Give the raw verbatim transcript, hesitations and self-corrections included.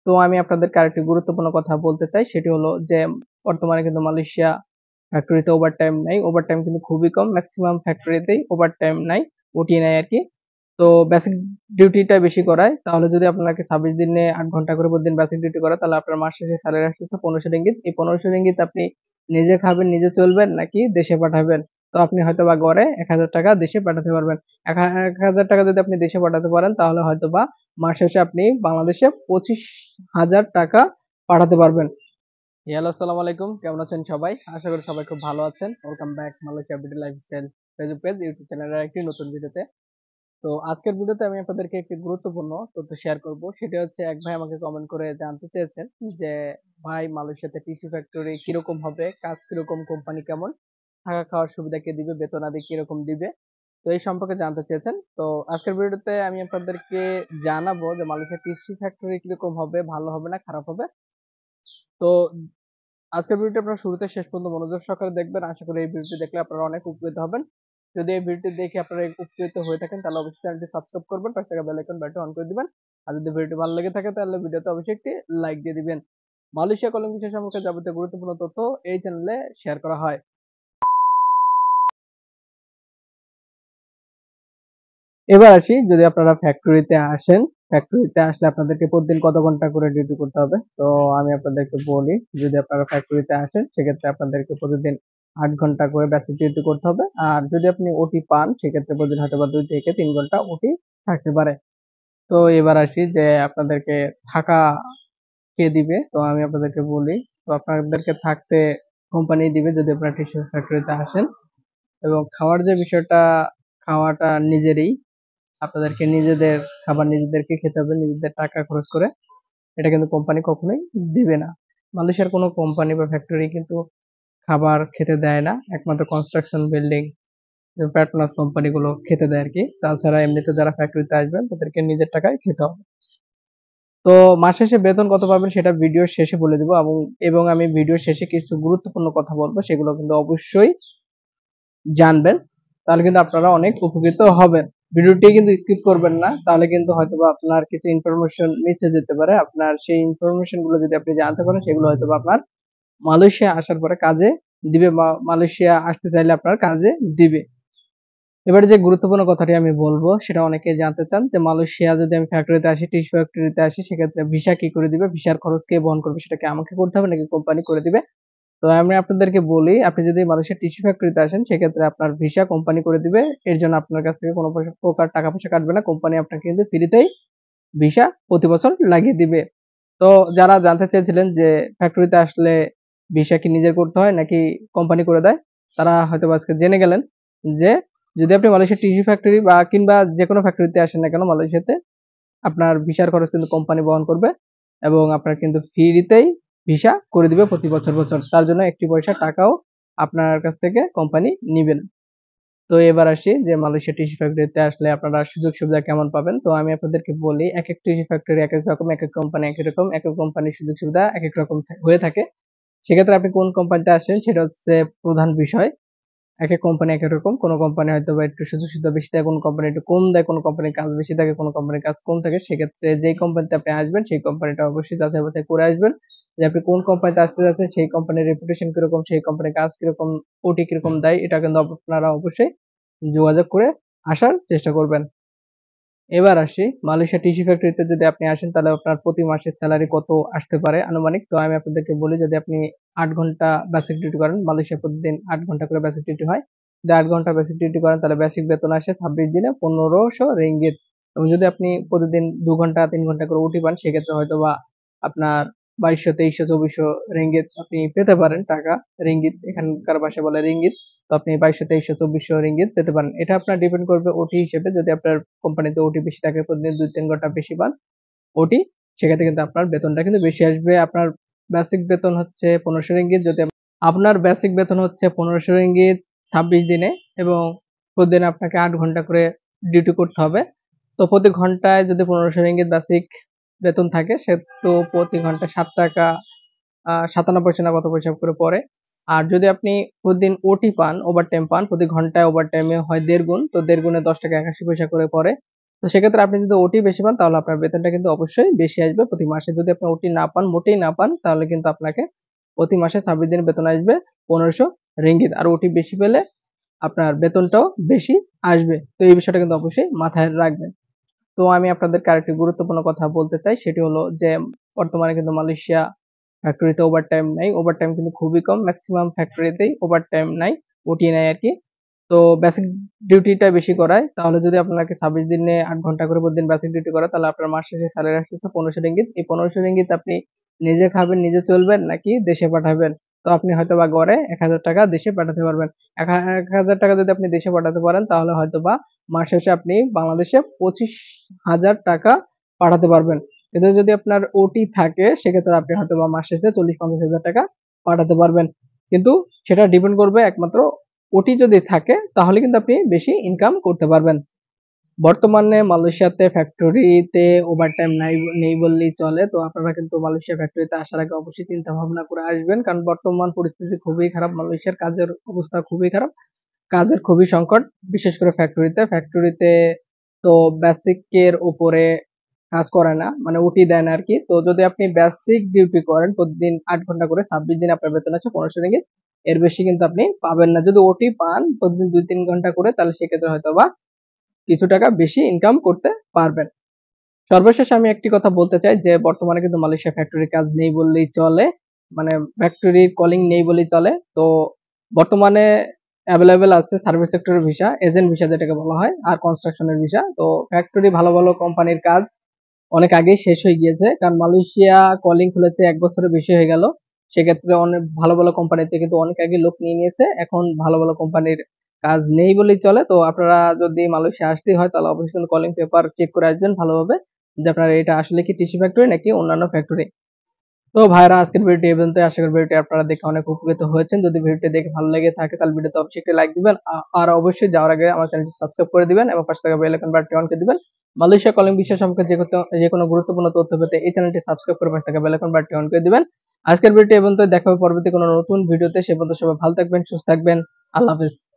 তো আমি আপনাদেরকে আরেকটি গুরুত্বপূর্ণ কথা বলতে চাই, সেটি হলো যে বর্তমানে কিন্তু মালয়েশিয়া ফ্যাক্টরিতে ওভারটাইম নাই। ওভারটাইম কিন্তু খুবই কম। ম্যাক্সিমাম ফ্যাক্টরিতেই ওভারটাইম নাই, ওটি নাই আরকি। তো বেসিক ডিউটিটা বেশি করায়। তাহলে যদি আপনাকে ছাব্বিশ দিনে আট ঘন্টা করে প্রতিদিন বেসিক ডিউটি করায়, তাহলে আপনার মাস শেষে স্যালারি আসতেছে পনেরোশো রিঙ্গিত। এই পনেরোশো রিঙ্গিত আপনি নিজে খাবেন, নিজে চলবেন নাকি দেশে পাঠাবেন? তো আপনি হয়তোবা গড়ে এক হাজার টাকা দেশে পাঠাতে পারবেন। এক হা এক হাজার টাকা যদি আপনি দেশে পাঠাতে পারেন, তাহলে হয়তোবা মাস শেষে আপনি বাংলাদেশে পঁচিশ হাজার টাকা পাঠাতে পারবেন। হ্যালো, আসসালামু আলাইকুম। কেমন আছেন সবাই? আশা করি সবাই খুব ভালো আছেন। Welcome back Malaysia BD lifestyle Facebook page, YouTube চ্যানেলের একটি নতুন ভিডিওতে। তো আজকের ভিডিওতে আমি আপনাদেরকে একটি গুরুত্বপূর্ণ তথ্য শেয়ার করব। সেটা হচ্ছে, এক ভাই আমাকে কমেন্ট করে জানতে চেয়েছেন যে ভাই, মালয়েশিয়াতে টিস্যু ফ্যাক্টরি কিরকম হবে, কাজ কিরকম, কোম্পানি কেমন, থাকা খাওয়ার সুবিধা কে দিবে, বেতন আদি কিরকম দিবে। তো এই সম্পর্কে জানতে চেয়েছেন। তো আজকের ভিডিওতে আমি আপনাদেরকে জানাবো যে মালয়েশিয়া টিস্যু ফ্যাক্টরি কিরকম হবে, ভালো হবে না খারাপ হবে। তো আজকের ভিডিওটি আপনারা শুরুতে শেষ পর্যন্ত মনোযোগ সহকারে দেখবেন। আশা করি এই ভিডিওটি দেখলে আপনারা অনেক উপকৃত হবেন। যদি এই ভিডিওটি দেখে আপনারা উপকৃত হয়ে থাকেন, তাহলে অবশ্যই চ্যানেলটি সাবস্ক্রাইব করবেন, পাশে থাকা বেল আইকন বাটনটি অন করে দিবেন। আর যদি ভিডিওটি ভালো লেগে থাকে, তাহলে ভিডিওতে অবশ্যই একটি লাইক দিয়ে দিবেন। মালয়েশিয়া কলিং বিষয় সম্পর্কে যাবতীয় গুরুত্বপূর্ণ তথ্য এই চ্যানেলে শেয়ার করা হয়। এবার আসি, যদি আপনারা ফ্যাক্টরিতে আসেন, ফ্যাক্টরিতে আসলে আপনাদেরকে প্রতিদিন কত ঘন্টা করে ডিউটি করতে হবে। তো আমি আপনাদেরকে বলি, যদি আপনারা ফ্যাক্টরিতে আসেন, সেক্ষেত্রে আপনাদেরকে প্রতিদিন আট ঘন্টা করে বেসিক ডিউটি করতে হবে। আর যদি আপনি ওটি পান, সেক্ষেত্রে প্রতিদিন হয়তো বা দুই থেকে তিন ঘন্টা ওটি থাকতে পারে। তো এবার আসি যে আপনাদেরকে থাকা কে দিবে। তো আমি আপনাদেরকে বলি, তো আপনাদেরকে থাকতে কোম্পানি দিবে যদি আপনারা টিস্যু ফ্যাক্টরিতে আসেন। এবং খাওয়ার যে বিষয়টা, খাওয়াটা নিজেরই, আপনাদেরকে নিজেদের খাবার নিজেদেরকে খেতে হবে, নিজেদের টাকা খরচ করে। এটা কিন্তু কোম্পানি কখনোই দিবে না। মালয়েশিয়ার কোনো কোম্পানি বা ফ্যাক্টরি কিন্তু খাবার খেতে দেয় না। একমাত্র কনস্ট্রাকশন, বিল্ডিং, পেট্রোনাস কোম্পানিগুলো খেতে দেয় আরকি। তাছাড়া এমনিতে যারা ফ্যাক্টরিতে আসবেন, তাদেরকে নিজের টাকায় খেতে হবে। তো মাস শেষে বেতন কত পাবেন সেটা ভিডিওর শেষে বলে দিব, এবং এবং আমি ভিডিওর শেষে কিছু গুরুত্বপূর্ণ কথা বলবো, সেগুলো কিন্তু অবশ্যই জানবেন। তাহলে কিন্তু আপনারা অনেক উপকৃত হবেন। ভিডিওটি কিন্তু স্কিপ করবেন না, তাহলে কিন্তু হয়তোবা আপনার কিছু ইনফরমেশন মিস হয়ে যেতে পারে। আপনার সেই ইনফরমেশন গুলো যদি আপনি জানতে পারেন, সেগুলো হয়তোবা আপনার মালয়েশিয়া আসার পরে কাজে দিবে, বা মালয়েশিয়া আসতে চাইলে আপনার কাজে দিবে। এবারে যে গুরুত্বপূর্ণ কথাটি আমি বলবো, সেটা অনেকে জানতে চান যে মালয়েশিয়া যদি আমি ফ্যাক্টরিতে আসি, টিস্যু ফ্যাক্টরিতে আসি, সেক্ষেত্রে ভিসা কি করে দিবে, ভিসার খরচ কে বহন করবে, সেটা কি আমাকে করতে হবে নাকি কোম্পানি করে দিবে? তো আমি আপনাদেরকে বলি, আপনি যদি মালয়েশিয়ার টিস্যু ফ্যাক্টরিতে আসেন, সেক্ষেত্রে আপনার ভিসা কোম্পানি করে দিবে। এর জন্য আপনার কাছ থেকে কোনো প্রকার টাকা পয়সা কাটবে না। কোম্পানি আপনাকে কিন্তু ফ্রিতেই ভিসা প্রতি বছর লাগিয়ে দিবে। তো যারা জানতে চেয়েছিলেন যে ফ্যাক্টরিতে আসলে ভিসা কি নিজের করতে হয় নাকি কোম্পানি করে দেয়, তারা হয়তো আজকে জেনে গেলেন যে যদি আপনি মালয়েশিয়ার টিস্যু ফ্যাক্টরি বা কিংবা যে কোনো ফ্যাক্টরিতে আসেন না কেন মালয়েশিয়াতে, আপনার ভিসার খরচ কিন্তু কোম্পানি বহন করবে, এবং আপনার কিন্তু ফ্রিতেই ভিসা করে দিবে প্রতি বছর বছর। তার জন্য একটি পয়সা টাকাও আপনার কাছ থেকে কোম্পানি নিবে না। তো এবার আসি যে মালয়েশিয়া টিস্যু ফ্যাক্টরিতে আসলে আপনারা সুযোগ সুবিধা কেমন পাবেন। তো আমি আপনাদেরকে বলি, এক এক টিস্যু ফ্যাক্টরি এক এক রকম, এক এক কোম্পানি এক এক রকম, এক এক কোম্পানির সুযোগ সুবিধা এক এক রকম হয়ে থাকে। সেক্ষেত্রে আপনি কোন কোম্পানিতে আসেন সেটা হচ্ছে প্রধান বিষয়। এক এক কোম্পানি এক এক রকম। কোন কোম্পানি হয়তো বা একটু সুযোগ সুবিধা বেশি দেয়, কোন কোম্পানি একটু কম দেয়, কোন কোম্পানির কাজ বেশি থাকে, কোন কোম্পানির কাজ কম থাকে। সেক্ষেত্রে যেই কোম্পানিতে আপনি আসবেন, সেই কোম্পানিটা অবশ্যই যাচাই বাছাই করে আসবেন যে আপনি কোন কোম্পানিতে আসতে যাচ্ছেন, সেই কোম্পানির রেপুটেশন কিরকম, সেই কোম্পানির কাজ কিরকম, ওটি কিরকম দেয়, এটা কিন্তু আপনারা অবশ্যই যোগাযোগ করে আসার চেষ্টা করবেন। এবার আসি, মালয়েশিয়া টিস্যু ফ্যাক্টরিতে যদি আপনি আসেন, তাহলে আপনার প্রতি মাসে স্যালারি কত আসতে পারে আনুমানিক। তো আমি আপনাদেরকে বলি, যদি আপনি আট ঘন্টা বেসিক ডিউটি করেন, মালয়েশিয়া প্রতিদিন আট ঘন্টা করে বেসিক ডিউটি হয়। যদি আট ঘন্টা বেসিক ডিউটি করেন, তাহলে বেসিক বেতন আসে ছাব্বিশ দিনে পনেরোশো রিঙ্গিত। এবং যদি আপনি প্রতিদিন দু ঘন্টা তিন ঘন্টা করে ওটি পান, সেক্ষেত্রে হয়তো বা আপনার বাইশশো তেইশশো চব্বিশশো রিঙ্গিত আপনি পেতে পারেন টাকা। রিঙ্গিত এখানকার ভাষায় বলে রিঙ্গিত। তো আপনি বাইশশো তেইশশো চব্বিশশো রিঙ্গিত পেতে পারেন। এটা আপনার ডিপেন্ড করবে ওটি হিসেবে। যদি আপনার কোম্পানিতে ওটি বেশি থাকে, প্রতিদিন দুই তিন ঘন্টা বেশি পান ওটি, সেক্ষেত্রে কিন্তু আপনার বেতনটা কিন্তু বেশি আসবে। আপনার বেসিক বেতন হচ্ছে পনেরোশো রিঙ্গিত। যদি আপনার বেসিক বেতন হচ্ছে পনেরোশো রিঙ্গিত ছাব্বিশ দিনে, এবং প্রতিদিন আপনাকে আট ঘন্টা করে ডিউটি করতে হবে। তো প্রতি ঘন্টায় যদি পনেরোশো রিঙ্গিত বেসিক বেতন থাকে, সে তো প্রতি ঘন্টায় সাত টাকা আহ সাতান্ন পয়সা না কত পয়সা করে পড়ে। আর যদি আপনি প্রতিদিন ওটি পান, ওভারটাইম পান, প্রতি ঘন্টায় ওভারটাইমে হয় দেড় গুণ, তো দেড় গুণে দশ টাকা একাশি পয়সা করে পড়ে। তো সেক্ষেত্রে আপনি যদি ওটি বেশি পান তাহলে আপনার বেতনটা কিন্তু অবশ্যই বেশি আসবে প্রতি মাসে। যদি আপনি ওটি না পান, মোটেই না পান, তাহলে কিন্তু আপনাকে প্রতি মাসে ছাব্বিশ দিনের বেতন আসবে পনেরোশো রিঙ্গিত। আর ওটি বেশি পেলে আপনার বেতনটাও বেশি আসবে। তো এই বিষয়টা কিন্তু অবশ্যই মাথায় রাখবেন। তো আমি আপনাদেরকে আরেকটি গুরুত্বপূর্ণ কথা বলতে চাই, সেটি হলো যে বর্তমানে কিন্তু মালয়েশিয়া ফ্যাক্টরিতে ওভারটাইম নাই। ওভারটাইম কিন্তু খুবই কম। ম্যাক্সিমাম ফ্যাক্টরিতেই ওভারটাইম নাই, ওটি নাই আরকি। তো বেসিক ডিউটিটা বেশি করায়। তাহলে যদি আপনাকে ছাব্বিশ দিনে আট ঘন্টা করে প্রতিদিন বেসিক ডিউটি করায়, তাহলে আপনার মাস শেষে স্যালারি আসতেছে পনেরোশো রিঙ্গিত। এই পনেরোশো রিঙ্গিত আপনি নিজে খাবেন, নিজে চলবেন নাকি দেশে পাঠাবেন? তো আপনি হয়তোবা গড়ে এক হাজার টাকা দেশে পাঠাতে পারবেন। এক হা এক হাজার টাকা যদি আপনি দেশে পাঠাতে পারেন, তাহলে হয়তোবা মাস শেষে আপনি বাংলাদেশে পঁচিশ হাজার টাকা পাঠাতে পারবেন। কিন্তু যদি আপনার ওটি থাকে, সেক্ষেত্রে আপনি হয়তোবা মাস শেষে চল্লিশ পঞ্চাশ হাজার টাকা পাঠাতে পারবেন। কিন্তু সেটা ডিপেন্ড করবে একমাত্র ওটি যদি থাকে, তাহলে কিন্তু আপনি বেশি ইনকাম করতে পারবেন। বর্তমানে মালয়েশিয়াতে ফ্যাক্টরিতে ওভারটাইম নাই নেই বললেই চলে। তো আপনারা কিন্তু মালয়েশিয়া ফ্যাক্টরিতে আসার আগে অবশ্যই চিন্তা ভাবনা করে আসবেন। কারণ বর্তমান পরিস্থিতি খুবই খারাপ। মালয়েশিয়ার কাজের অবস্থা খুবই খারাপ। কাজের খুবই সংকট, বিশেষ করে ফ্যাক্টরিতে। ফ্যাক্টরিতে তো বেসিকের উপরে কাজ করে না, মানে ওটি দেয় না আরকি। তো যদি আপনি বেসিক ডিউটি করেন প্রতিদিন আট ঘন্টা করে, ছাব্বিশ দিন আপনার বেতন আছে পনেরোশো রিঙ্গিত। এর বেশি কিন্তু আপনি পাবেন না। যদি ওটি পান প্রতিদিন দুই তিন ঘন্টা করে, তাহলে সেক্ষেত্রে হয়তোবা কিছু টাকা বেশি ইনকাম করতে পারবেন। সর্বশেষ আমি একটি কথা বলতে চাই যে বর্তমানে কিন্তু মালয়েশিয়া ফ্যাক্টরির কাজ নেই বললেই চলে। মানে ফ্যাক্টরির কলিং নেই বলেই চলে। তো বর্তমানে এভেলেবেল আছে সার্ভিস সেক্টরের ভিসা, এজেন্ট ভিসা যেটাকে বলা হয়, আর কনস্ট্রাকশনের ভিসা। তো ফ্যাক্টরি ভালো ভালো কোম্পানির কাজ অনেক আগেই শেষ হয়ে গিয়েছে। কারণ মালয়েশিয়া কলিং খুলেছে এক বছরের বেশি হয়ে গেল। সেক্ষেত্রে অনেক ভালো ভালো কোম্পানিতে কিন্তু অনেক আগে লোক নিয়ে নিয়েছে। এখন ভালো ভালো কোম্পানির কাজ নেই বলেই চলে। তো আপনারা যদি মালয়েশিয়া আসতেই হয়, তাহলে অবশ্যই কিন্তু কলিং পেপার চেক করে আসবেন ভালোভাবে, যে আপনার এটা আসলে কি টিস্যু ফ্যাক্টরি নাকি অন্যান্য ফ্যাক্টরি। তো ভাইরা, আজকের ভিডিওটি এই পর্যন্তই। আশা করি ভিডিওটি আপনারা দেখে অনেক উপকৃত হয়েছেন। যদি ভিডিওটি দেখে ভালো লেগে থাকে, তাহলে ভিডিওতে অবশ্যই একটি লাইক দিবেন। আ- আর অবশ্যই যাওয়ার আগে আমার চ্যানেলটি সাবস্ক্রাইব করে দিবেন এবং পাশে থাকা বেল আইকন বাটনটি অন করে দিবেন। মালয়েশিয়া কলিং বিষয় সম্পর্কে যে কোনো যে কোনো গুরুত্বপূর্ণ তথ্য পেতে এই চ্যানেলটি সাবস্ক্রাইব করে পাশে থাকা বেল আইকন বাটনটি অন করে দিবেন। আজকের ভিডিওটি এই পর্যন্তই। দেখা হবে পরবর্তী কোনো নতুন ভিডিওতে। সে পর্যন্ত সবাই ভালো থাকবেন, সুস্থ থাকবেন। আল্লাহ হাফেজ।